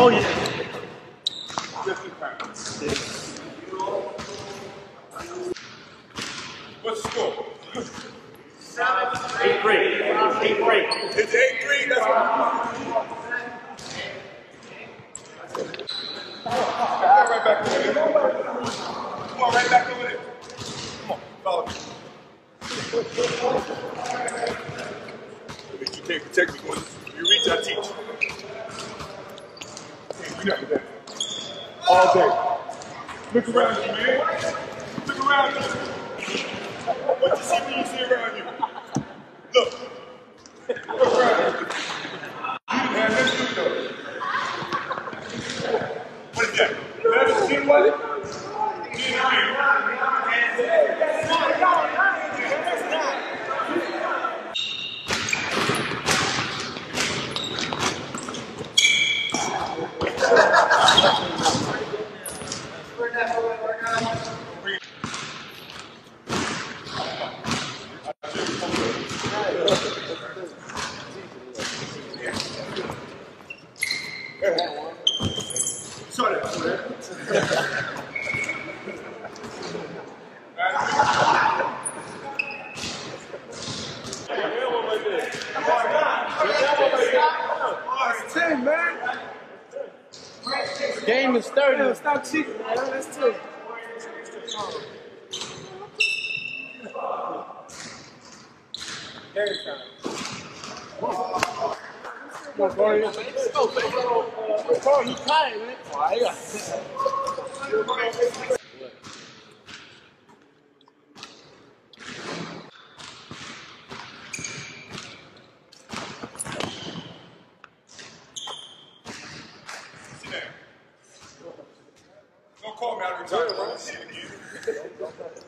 Oh, yeah. What's the score? 8-3. 8-3. It's 8-3. That's what come on, right back over there. Come on, right back over there. Come on, follow me. You can't protect me when you reach, I teach. You got that. All day. Look around you, man. Look around you. What you see when you see around you? Look. Look around you. Man, let's do it. What is that? That's a team what? That's 10, man. Game is 30. Yeah, stop cheating, man. That's 10. Game time. Come on, Corey. Let's go, baby. Corey, you tired, man. Oh, yeah. Don't call me out of retirement. I want to see it again.